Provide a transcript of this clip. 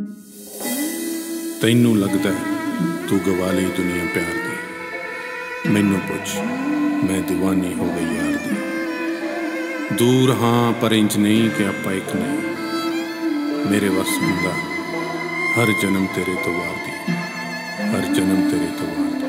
तैनू लगदा तू गवा ली दुनिया प्यार दी, मैनू पुछ मैं दीवानी हो गई यार दी। दूर हाँ पर इंज नहीं कि आपां इक नहीं, मेरे वस हुंदा हर जन्म तेरे तो वार दी, हर जन्म तेरे तो वार दी।